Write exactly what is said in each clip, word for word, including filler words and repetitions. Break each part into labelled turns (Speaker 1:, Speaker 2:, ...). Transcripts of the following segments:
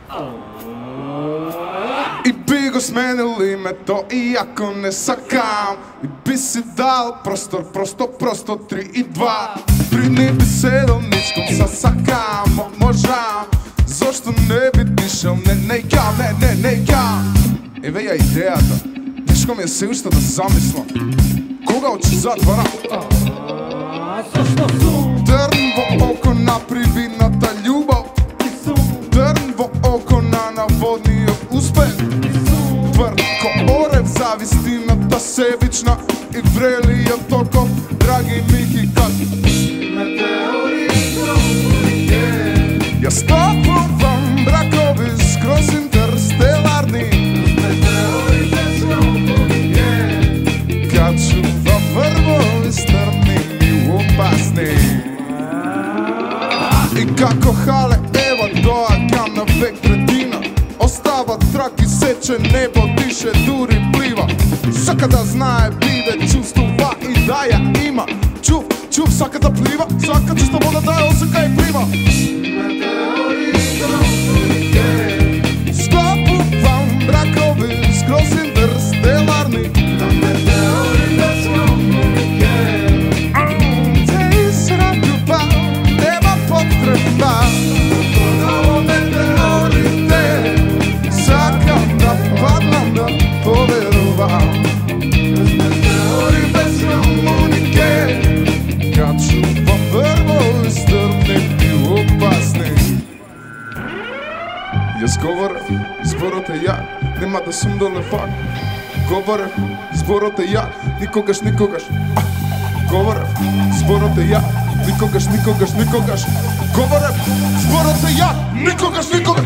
Speaker 1: I bi go smenili me to iako ne sakam. I bi si dal prostor, prosto, prosto, tri i dva. Pri ne bi sedel ničkom sa sakam, možam. Zašto ne bi dišel, ne, ne ja, ne, ne, ne ja. Evo ja idejata, teško mi je se ušta da zamislam. Koga hoću zatvora? Trnvo oko na privinata ljubav, trnvo oko na navodnio uspeh. Tvrd ko orev zavistinata sebična i vreli je toliko dragi Miki kad ja sklopujem brakovi skroz interstelarni. Kad čuvam vrbovi strni i opasni. I kako hale Eva doagam na vek predina. Ostava trak i seče nebo, diše, duri, pliva. Svakada znaje, vide, čustva i da ja ima. Čuv, čuv, svakada pliva, svaka čista voda daje osjeka i pliva. Sklopujem brakovi skroz interstelarni. Te sram ljubav, nema potreba. Ponovo meteorite, sakam da padlam da poverovam. Meteori bez komunike, kad čuvam vrlo strni i opasni. Jaz govorim, zborote ja, nema da sam dole fakt. Govorim, zborote ja, nikogaš, nikogaš. Govorim, zborote ja, nikogaš, nikogaš, nikogaš. Govorim, zborote ja, nikogaš, nikogaš.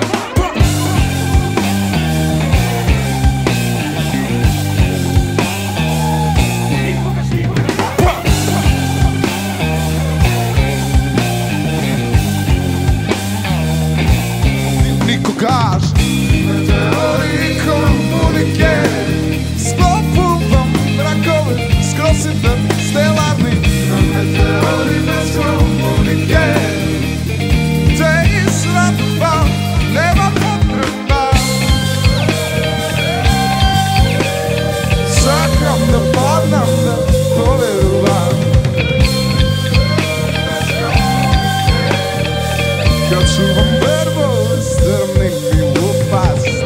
Speaker 1: Nikogaš. Meteori komunike, sklopujem brakovi skroz interstelarni. Meteori bez komunike, te izradovam, nema potreba. Čakam da padam da poverovam. Kad čuvam verbo strmni i opasni.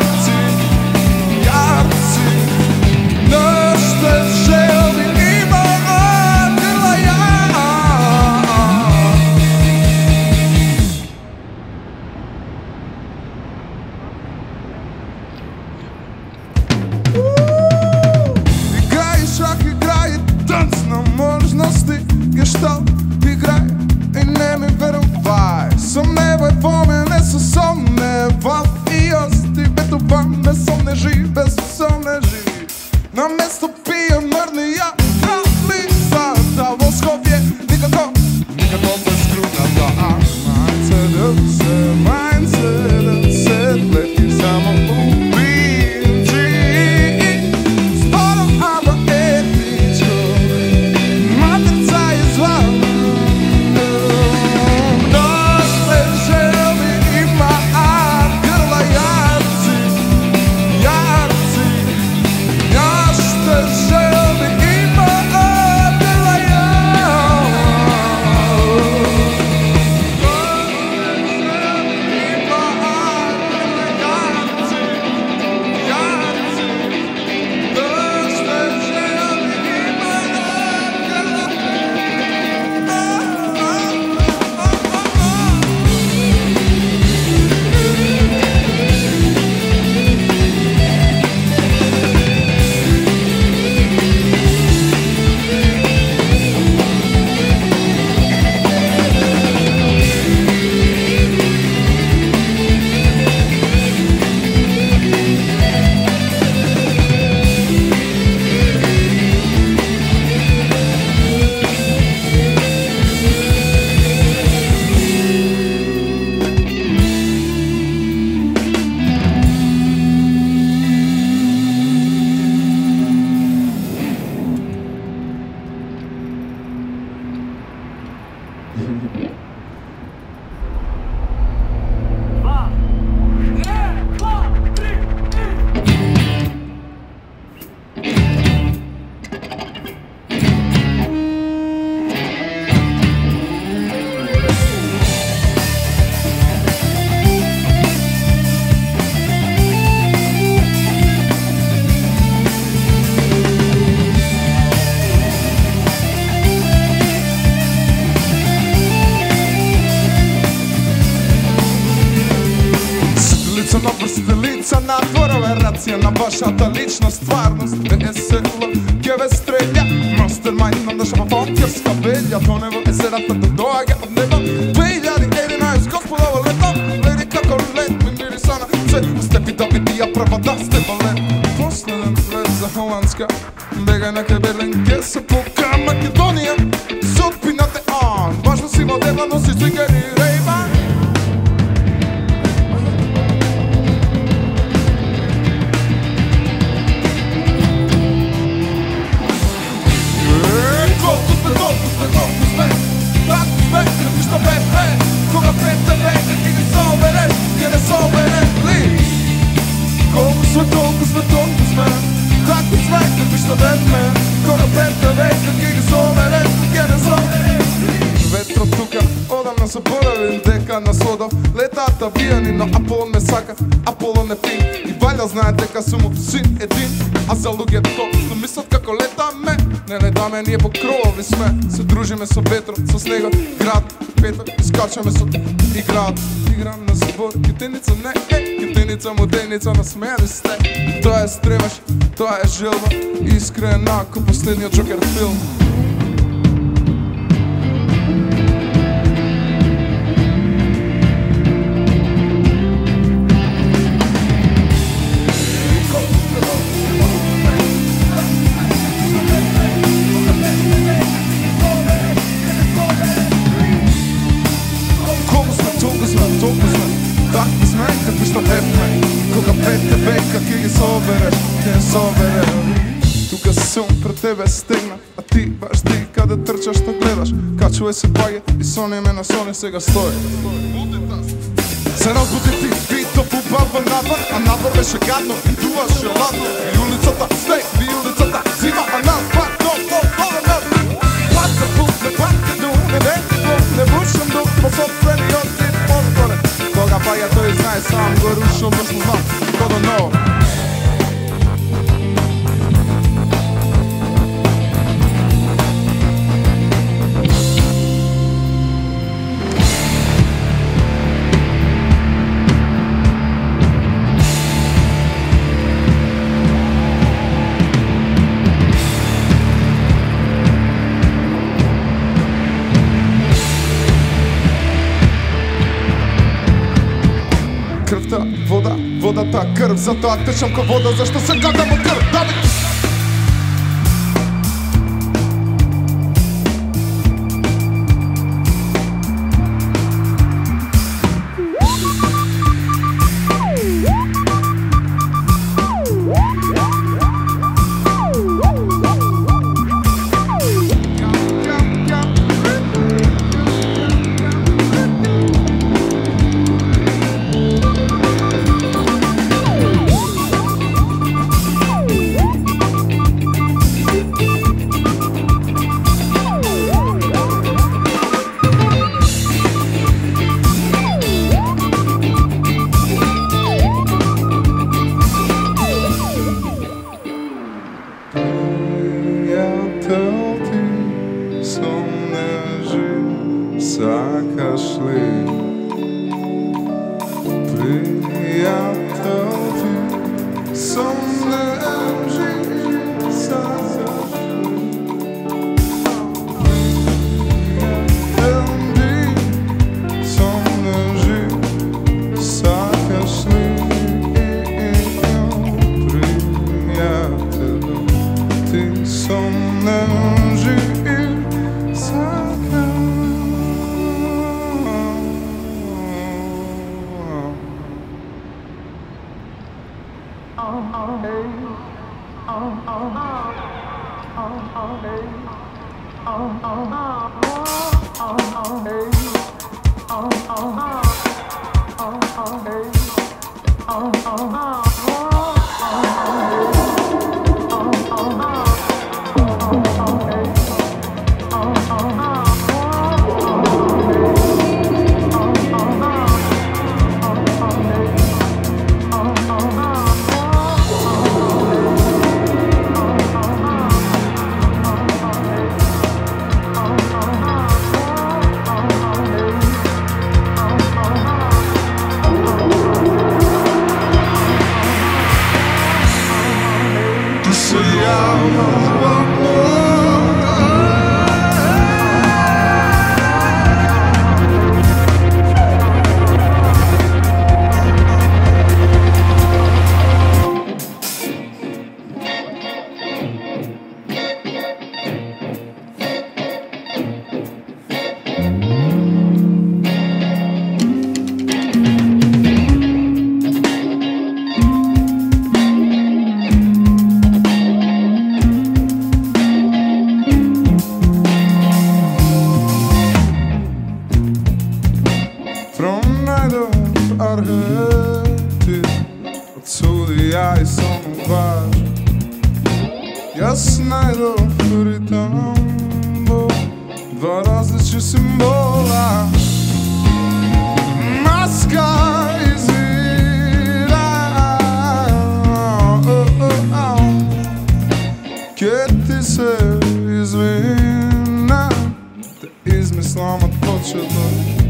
Speaker 2: Nošte želvi ima
Speaker 1: Som nebo je tvome, ne so som nebo i osti betu vame, som ne živi, bez som ne živi. Na mesto pije mrni, ja, krali sada voskovje, nikako, nikako bez kruna da. Mindset, mindset, mindset, leti samo u biđi. Sporo, aba etičko, materca je zvana. Došle želi ima, a grla jarci, jarci. Još te želi ima, a grla jarci. Na vrste lica, na dvorove racija, na vašata lična stvarnost. Veselo, kjeve strelja, mastermind, nam daša pa fonkerska belja. To nebo je sedata do doage od neba. dve hiljade jedanaest, gospodovo leto, gledi kako let mi mirisana. Sve u stepi da bi ti ja prava da ste balet. Posledem let za Holandska, begaj neke berlinke sa puka Makedonija. Sudbina te on, važno si modela, nosiš cigari i Ray-Ban. Vetro tuka, odavno zaboravim deka nas odov letata vijani, no Apolon me saka, Apolon ne fin. I valja znaje deka su mu sin edin, a za lug je to što mislat kako leta me. Ne, ne da me nije po krovovi sme, se družime sa vetrom, sa snegom, grad, petak, iskačame sa i grad. Igram na zbor, kitenica ne, e, kitenica mudenica, nasmijali ste. To je strebaš, to je želba, iskrena ko posljednji Joker film. Takvi sme, kad bi što hefme, koga pete veka, ki ga sobereš, ne sobereš. Tuka sum pred tebe stegna, a ti baš ti kada trčaš to gledaš. Kačuje se bage i Sony me na Sony svega stoji. Se razbudi ti bito pubava napad, a napad veše gadno i duvaš je ladno. I ulicata sneg, i ulicata zima, a nas pak do, do, do, do. Patka putne, patka dune, neki dok, ne bušam dok, po sotveni od ti podkore. Koga pa ja to i znaj sam, gorušo mrzno znam, ko do novo. Кръвта, вода, водата, кръв, затова течам ко вода, защо се гадам от кръв, Давид! Сакаш ли, приятел ти, съмнежи, сакаш ли, приятел ти, съмнежи, сакаш ли, приятел ти, съмнежи, ja i som važan. Jaz najdem ritam, bo dva različna simbola. Maska izvira, oh, oh, oh. Kje ti se izvina, te izmislam od početno.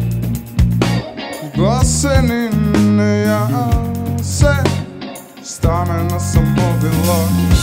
Speaker 1: Glaseni ne ja se stane na samo bilo.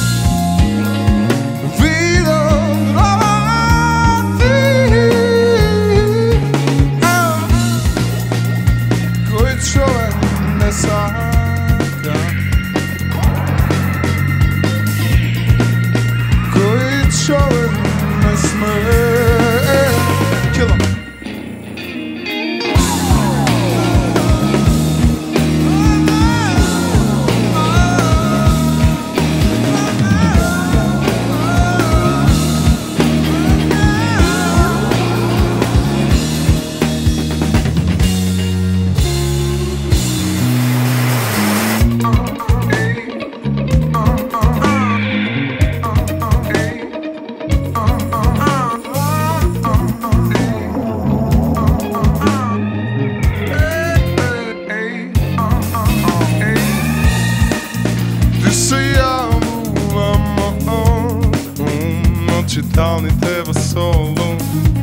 Speaker 1: Читалните в соло,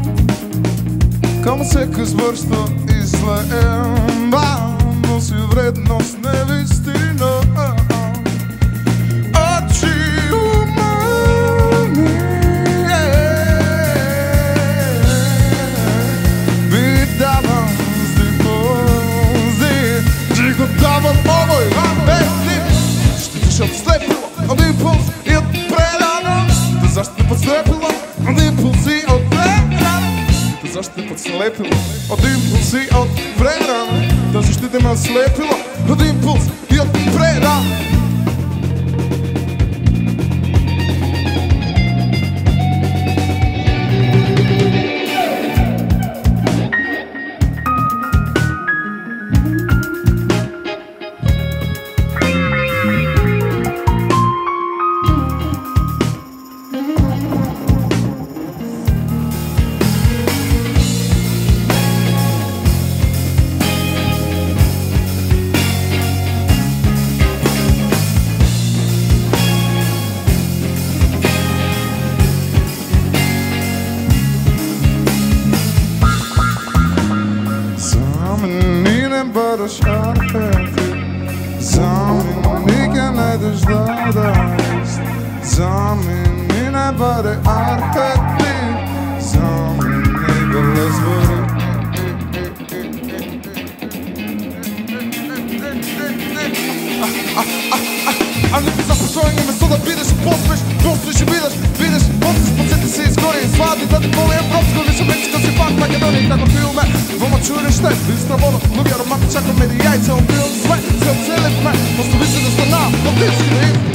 Speaker 1: кому всеки сбърства излева, носи вредност невистина. Очи умани, ви давам с дипози, ти го si od prerane, da zaštite me od slepila, od impuls i od prerane.
Speaker 2: Bara šarpeti Zamjenike ne doždadaist Zamjenine bare arpeti Zamjenike lezvori
Speaker 1: A niti zapošljavanje mesto da bideš i postojiš, postojiš i vidiš, vidiš, postojiš, podsjeti se izgore i svadi da ti boli evropsko, više Meksiko si pak Makedonije i tako filme. Vama čuješ te, bistra voda, lubi aromatik, čakam medi jajce, on film sve, sve ucelit me, posto više da sta nam, no tipski da im.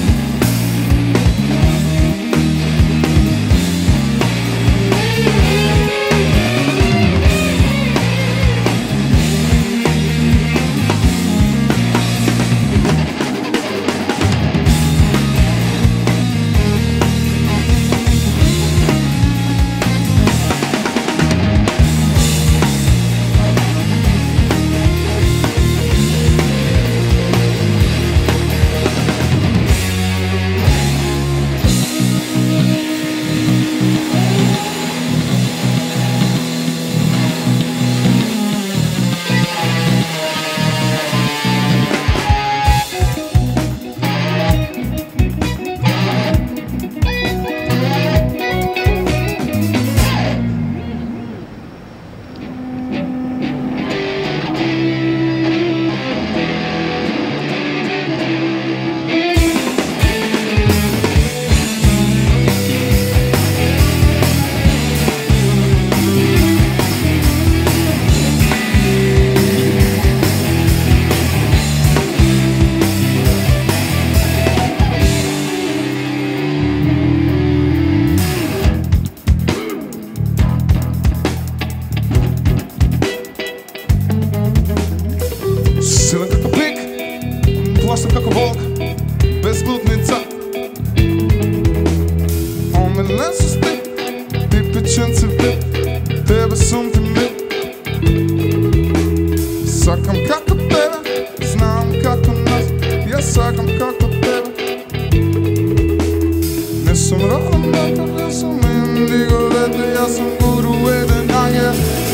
Speaker 1: Silan kako pik, plaštam kako volk, bez glutnica.
Speaker 2: Omiljen su sti, ti pečenci vip Tebe sum ti mip Sakam kako tebe, znam kako nas Ja sakam kako tebe Ne sam rodom bakar, ja sam indigo lete Ja sam guru jedan angel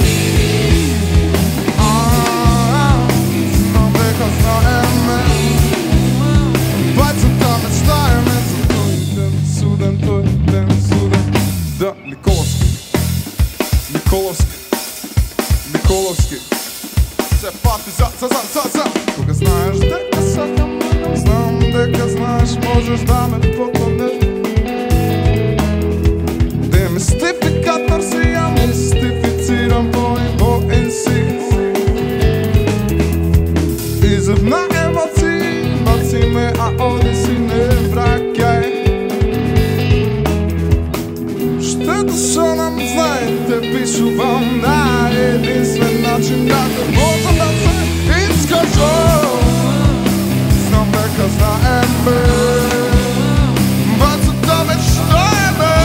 Speaker 1: Da, Nikolovski, Nikolovski, Nikolovski. Se pati za, za, za, za, za.
Speaker 2: Koga znaš deka sakam, znam deka znaš možeš da me pokloneš Demystifikator si, ja mistificiram tvojim poinsi Izrna emociji, baci me, a ovdje si ne vrakaj Što nam znajte, pišu vam na jedinstven način Da te možem da se iskažu Znam neka znajem me Bacu to već što je me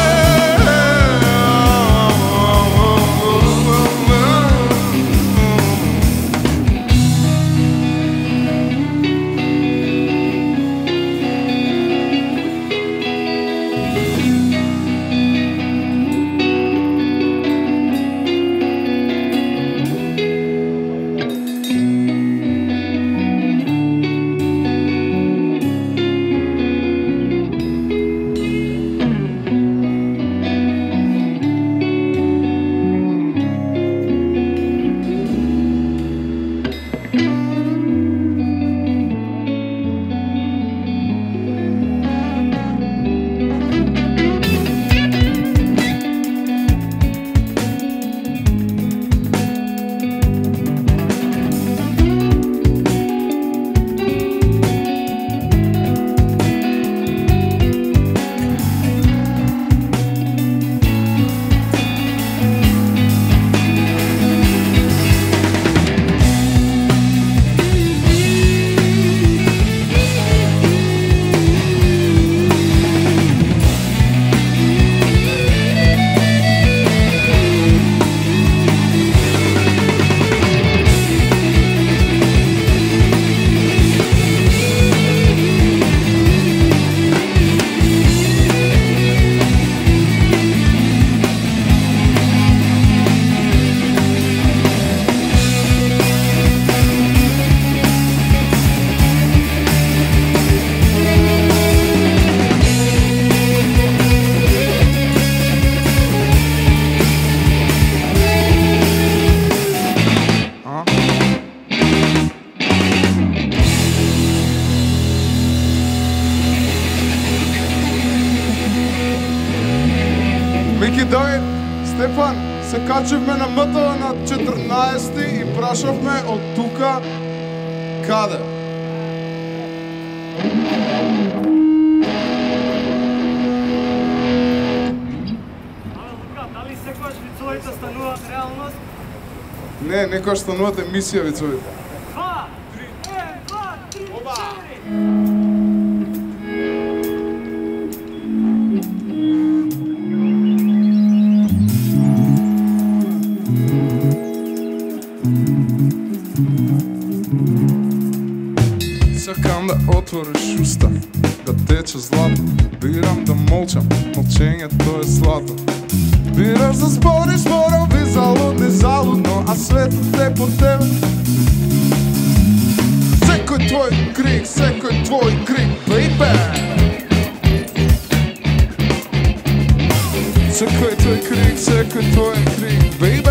Speaker 1: Давид, Стефан, се качивме на МТО на четирнаесети и прашавме од тука каде?
Speaker 3: Дали секогаш вицовите стануваат реалност?
Speaker 1: Не, некојаш стануваат емисија вицовите.
Speaker 3: Два, три, еден, два, три, четири.
Speaker 1: Сакам да отвориш уста, да тече злато. Бирам да молчам, молчењето е злато. Бираш да збориш, зборови залудни, залудно, а светот е по тебе. Секој твој крик, секој твој крик, бейбе. Секој твој крик, секој твој крик, бейбе.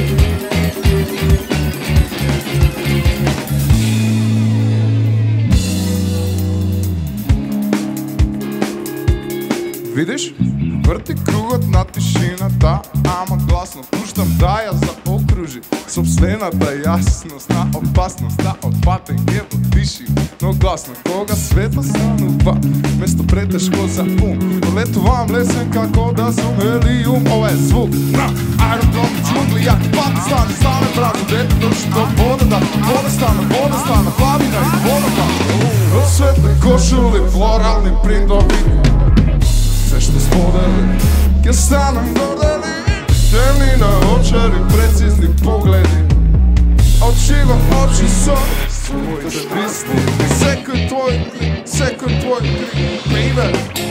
Speaker 1: Видиш, врти кругот на тишината, ама гласно пуштам да ја заокружи собствената јасност на опасноста од патење во тиши, но гласно кога светот станува место претешко за ум. Летувам лесен како да сум елиум, ова е звук на аеродром џунгли, ја пат стане, стане брато, дете држи до водата, вода стане, вода стане, плавина и водата. Светли кошули, флорални принтови, се што сподели, ќе станам гордели. Темни на очари, прецизни погледи, очи во очи со своите висни. Секој твој крик, секој твој крик, бейбе.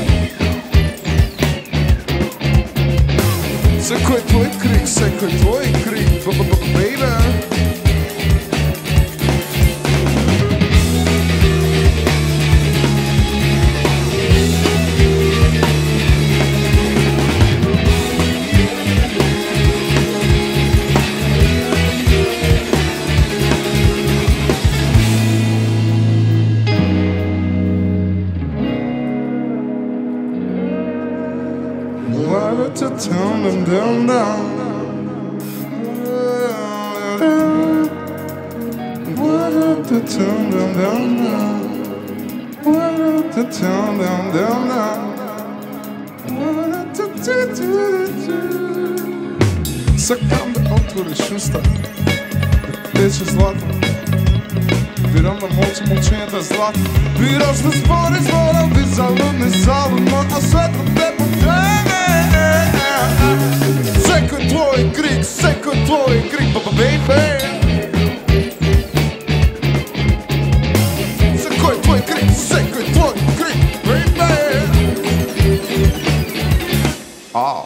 Speaker 1: Секој твој крик, секој твој крик, бейбе. To turn them down, down. What to turn them down, down. What to turn them down, down. What to do, do, do. Сакам да отвориш уста, да тече злато. Бирам да молчам, молчењето е злато. Бираш да збориш, зборови залудни, залудно, а светот е по тебе. Секој твој крик, секој твој крик, баба бейбе. Секој твој крик, секој твој крик, бейбе. А.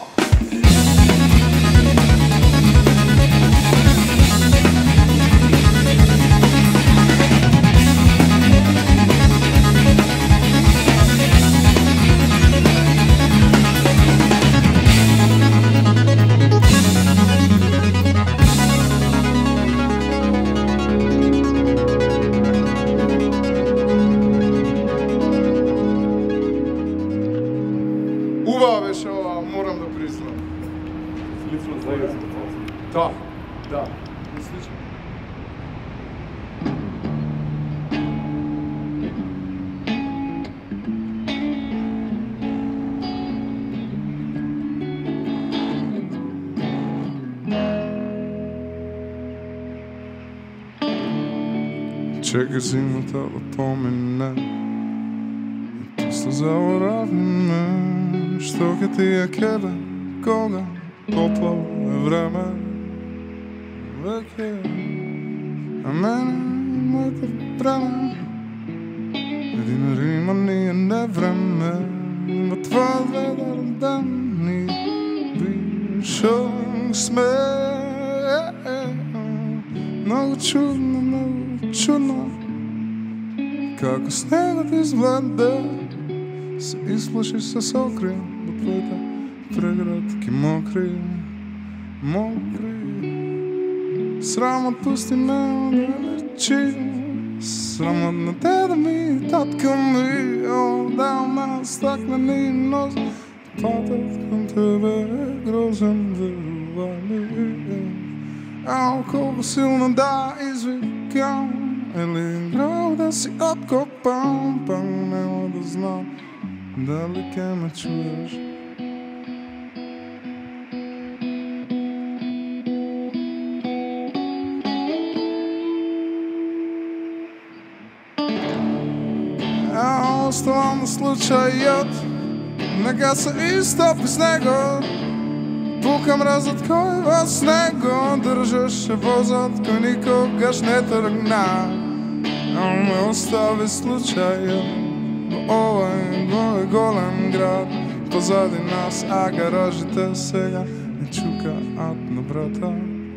Speaker 1: Убава беше ова, морам да признам.
Speaker 4: Слично зајазно.
Speaker 1: Да, да, не слично. Чекай зимата да помине, после заборавиме, што ќе ти ја кебе, кога топло е време. Веќе, а мене, мојте време, едина рима ние не време, во твоја ведар ден ни вишок сме. Многу чудно, многу чудно, како снегот изгледа, се изплаши, се сокри во твоите преградки мокри, мокри. Срамот пусти ме да речи, срамот на те да ми, татка ми, одавна стаклени нос,
Speaker 2: patat към тебе е грозен веруване. А колко силно да извикам, или гроб да си откопам, пак няма да знам дали ке ме чуеш. А оставам на случаят, нека се изтопи с него. Пукам разът кой в него, държаше возът, кой никогаш не тръгна. А ме остави случая в овой голем град. Позади нас, а гаражите сега не чукаат на врата.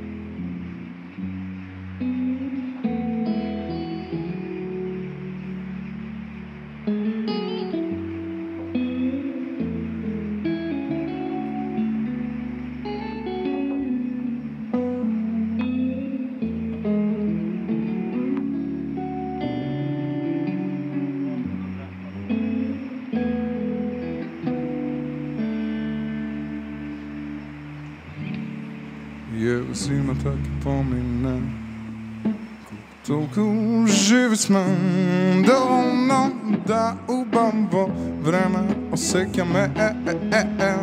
Speaker 2: Ева зимата ки помина, толкова живи сме, доволно да убаво време осекяме. Е, е, е, е.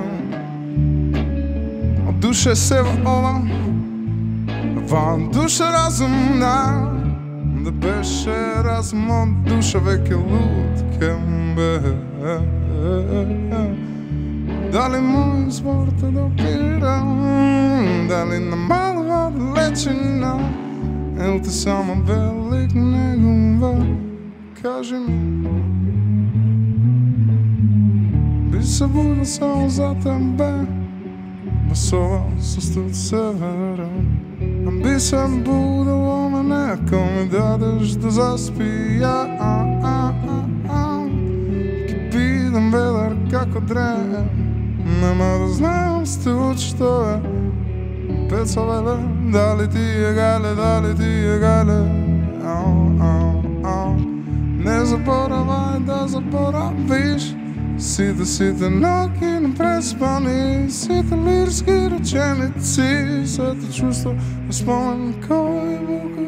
Speaker 2: От душа се ова, вън душа разумна, да беше разум от душа веке луд към бе. Дали му избор те допира, дали намалва далечина, или ти само велик негова, кажи ми. Би се будил само за тебе, басова с студ севера. Би се будил мене, ако ми дадеш да заспия. Ки бидам ведър како дрен, нема да знам студ що е. Пецовеле, дали ти е гале, дали ти е гале. Ау, ау, ау. Не заборавай да заборавиш. Сите, сите ноги не преспани, сите лирски реченици, сето чувство на спомен кой вълка.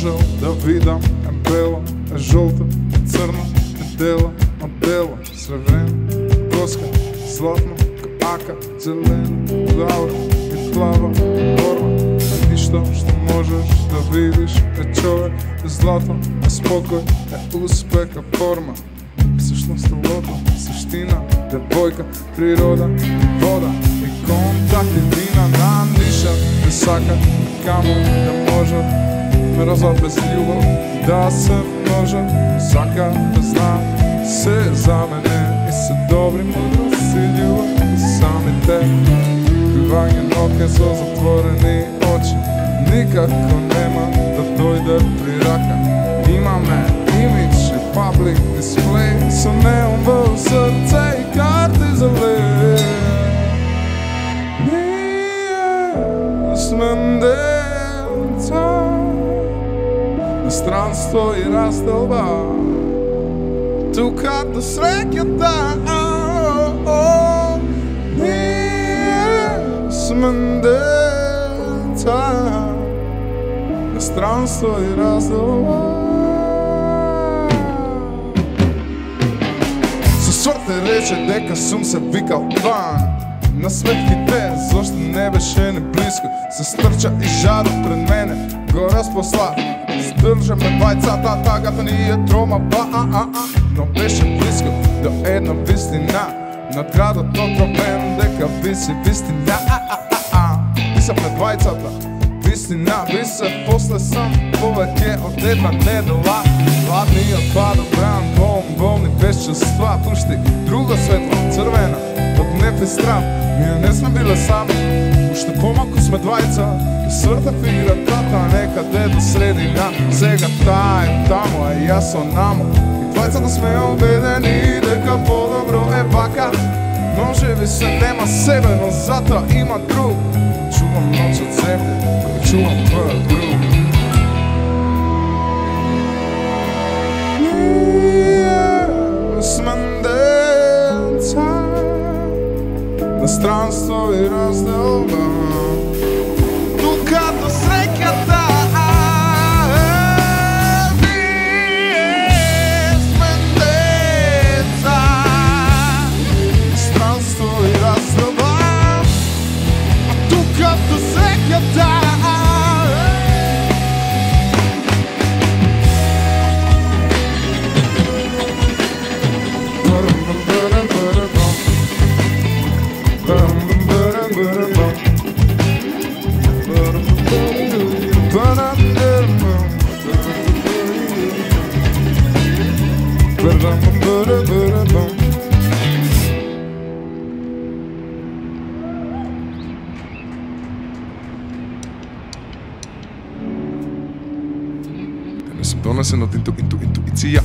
Speaker 2: можел да видам е бело, е жълто, е църно, е дела, отдела, сребрено, коска, златно, каака, зелено, лаура и плава, горна. Нищо ще можеш да видиш е човек, е злато, е спокой, е успех, е форма. Всъщност е лото, същина, девойка, природа, вода и контакт и вина на ниша. Висака, камо, не можат мразот без любов да се множат. Всяка везна се замене и се добри мъдрост и любов. И самите бивање ноке со затворени очи никако нема да дойде при рака. Имаме имидж и паблик дисплей со неон во срце и карти за лев. Ние сме деца на странство и раздълба, тука до среќата. Ние сме деца на странство и раздълба. Свърте рече дека сум се викал ван на светките, зашто не беше не близко. Се стърча и жара пред мене, го разпосла. Сдържа ме байцата, тагата ни е трома ба, а, а, а. Но беше близко до една вистина, над градът отровен, дека виси вистина, а, а, а, а. И са пред байцата, вистина, ви се после съм повеќе от една недела. Hladni otpada bran, boln, bolni bez čustva. Pušti drugo svetlo, crvena, dok ne bi strah. Ние не сме бile sami, уште помалку сме двајца. И сврта фигурата некаде до средина. Сега таа е тамо, а јас со намо. И двајцата сме убедени дека по-добро е вака. Може би се нема себе, но затоа има друг. Чувам ноќ од землја, кој чувам твојот друг. Сме деца на странство и раздълба, тука до среќата. Ние сме деца на странство и раздълба, тука до среќата. Донесен од инту, инту, интуиција.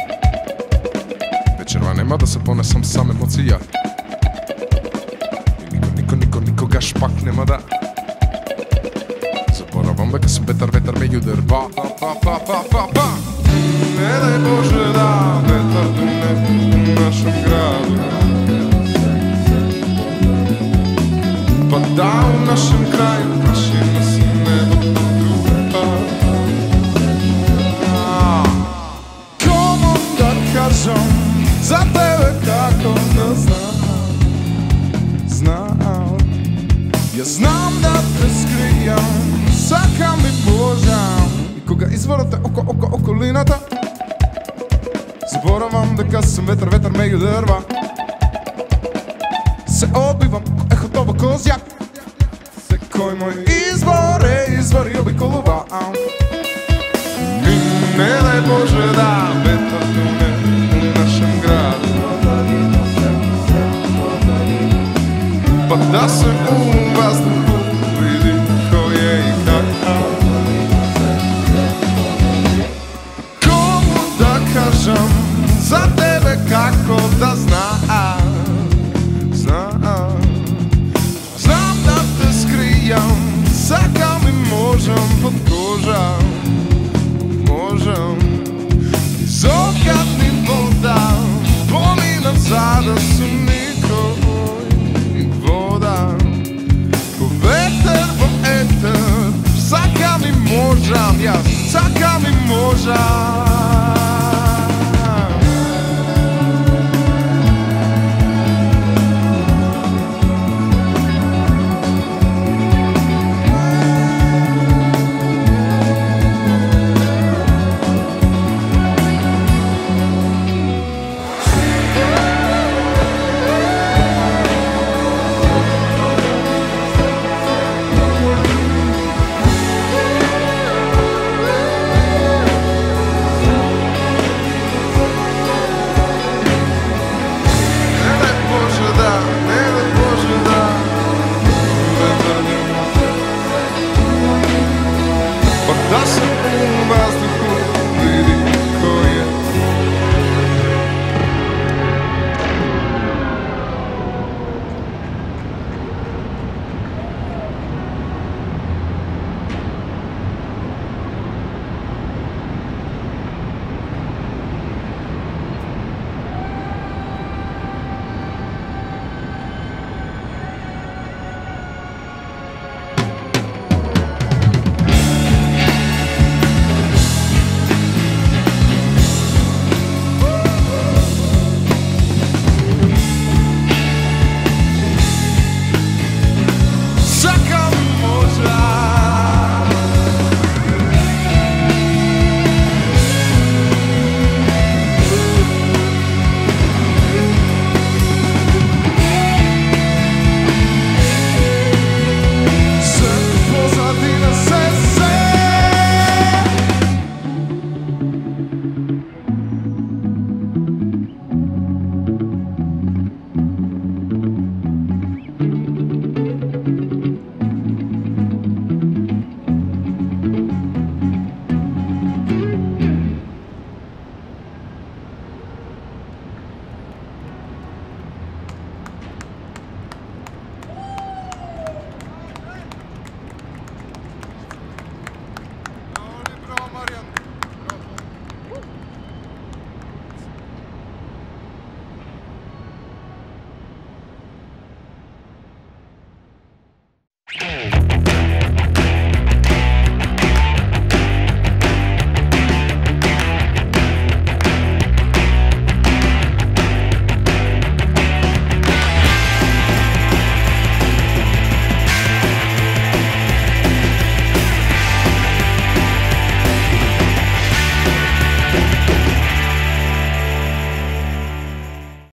Speaker 2: Вечерва нема да се понесам сам емоција. И нико, нико, нико, никогаш пак нема да заборавам дека сум ветар, ветар меѓу дрва. Па, па, па, па, па, па. Не дај Боже да ветар дуне у нашем граду. Па да у нашем крају машина си небото друга. За тебе како да знам, знам. Ја знам да те скријам, сакам и можам. И кога изворот е око, око, околината, заборавам дека сум ветар, ветар меѓу дрва. Се обивам ехото во козјак. Секој мој извор е извор и обиколувам. И не дај Боже да ветар дуне у нашем граду. Па да се у въздуху види кој е и како. Кому да кажам за тебе како да знаам, знам. Знам да те скријам, сакам и можам под кожа. Можам из огадни вода поминам за да сум никој вода. По ветер, во етер, сакам и можам, јас сакам požar.